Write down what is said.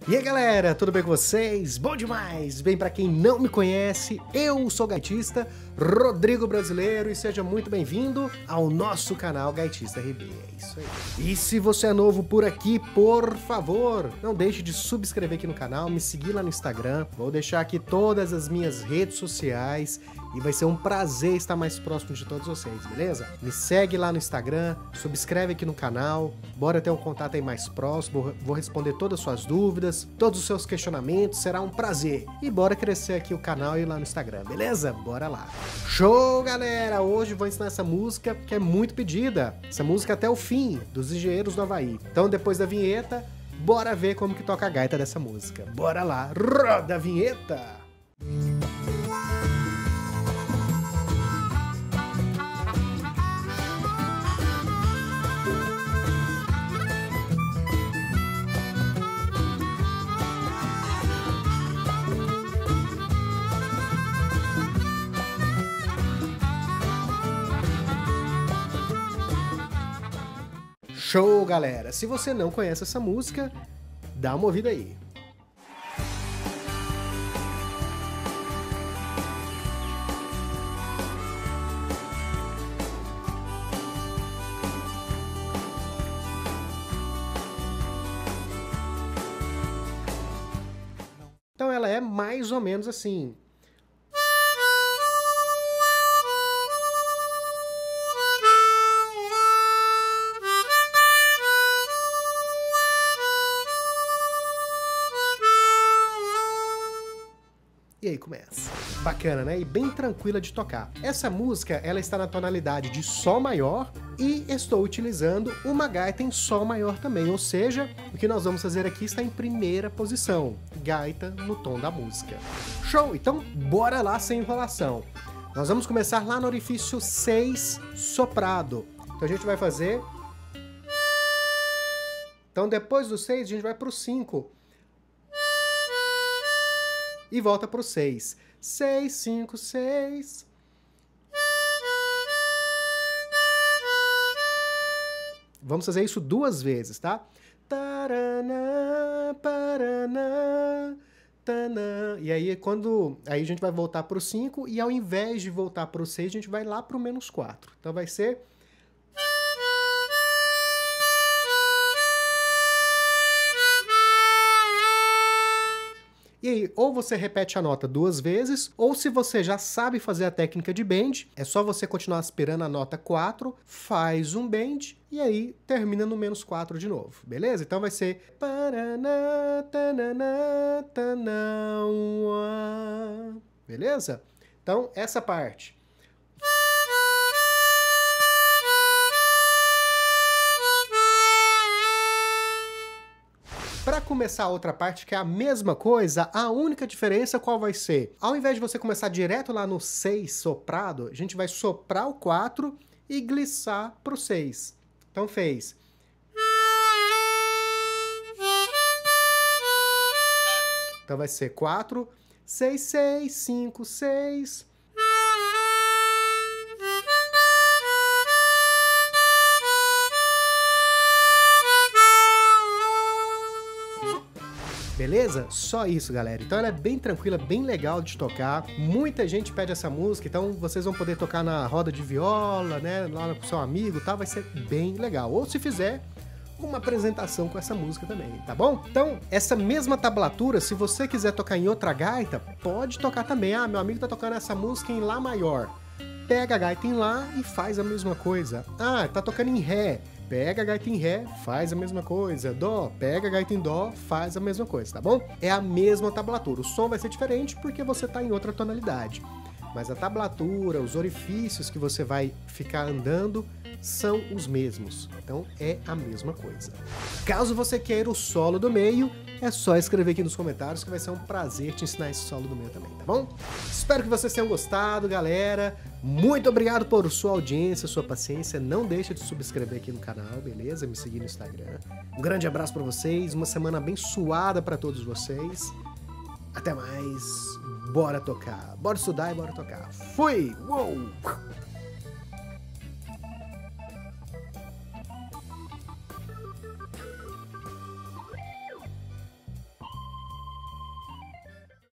E aí galera, tudo bem com vocês? Bom demais! Bem, pra quem não me conhece, eu sou o gaitista Rodrigo Brasileiro e seja muito bem-vindo ao nosso canal Gaitista RB. É isso aí. E se você é novo por aqui, por favor, não deixe de subscrever aqui no canal, me seguir lá no Instagram, vou deixar aqui todas as minhas redes sociais e vai ser um prazer estar mais próximo de todos vocês, beleza? Me segue lá no Instagram, subscreve aqui no canal, bora ter um contato aí mais próximo, vou responder todas as suas dúvidas, todos os seus questionamentos, será um prazer. E bora crescer aqui o canal e lá no Instagram, beleza? Bora lá. Show, galera! Hoje vou ensinar essa música que é muito pedida, essa música até o fim, dos Engenheiros do Havaí. Então depois da vinheta, bora ver como que toca a gaita dessa música. Bora lá, roda a vinheta! Show, galera! Se você não conhece essa música, dá uma ouvida aí. Então ela é mais ou menos assim. E aí começa. Bacana, né? E bem tranquila de tocar. Essa música, ela está na tonalidade de Sol maior e estou utilizando uma gaita em Sol maior também. Ou seja, o que nós vamos fazer aqui está em primeira posição. Gaita no tom da música. Show! Então, bora lá sem enrolação. Nós vamos começar lá no orifício 6, soprado. Então a gente vai fazer... Então depois do 6, a gente vai para o 5. E volta para o 6. 6, 5, 6. Vamos fazer isso duas vezes, tá? Taraná, paraná, tanã. E aí, aí a gente vai voltar para o 5 e ao invés de voltar para o 6, a gente vai lá para o menos 4. Então vai ser... E aí, ou você repete a nota duas vezes, ou se você já sabe fazer a técnica de bend, é só você continuar aspirando a nota 4, faz um bend, e aí termina no menos 4 de novo, beleza? Então vai ser... Beleza? Então, essa parte... Para começar a outra parte, que é a mesma coisa, a única diferença qual vai ser? Ao invés de você começar direto lá no 6 soprado, a gente vai soprar o 4 e glissar para o 6. Então fez. Então vai ser 4, 6, 6, 5, 6... Beleza? Só isso, galera. Então ela é bem tranquila, bem legal de tocar. Muita gente pede essa música, então vocês vão poder tocar na roda de viola, né? Lá com o seu amigo, tá? Vai ser bem legal. Ou se fizer uma apresentação com essa música também, tá bom? Então, essa mesma tablatura, se você quiser tocar em outra gaita, pode tocar também. Ah, meu amigo tá tocando essa música em Lá maior. Pega a gaita em Lá e faz a mesma coisa. Ah, tá tocando em Ré. Pega a gaita em Ré, faz a mesma coisa. Dó, pega a gaita em Dó, faz a mesma coisa, tá bom? É a mesma tablatura. O som vai ser diferente porque você tá em outra tonalidade. Mas a tablatura, os orifícios que você vai ficar andando são os mesmos. Então é a mesma coisa. Caso você queira o solo do meio, é só escrever aqui nos comentários que vai ser um prazer te ensinar esse solo do meio também, tá bom? Espero que vocês tenham gostado, galera. Muito obrigado por sua audiência, sua paciência. Não deixa de subscrever aqui no canal, beleza? Me seguir no Instagram. Um grande abraço para vocês, uma semana abençoada para todos vocês. Até mais. Bora tocar. Bora estudar e bora tocar. Fui! Uou!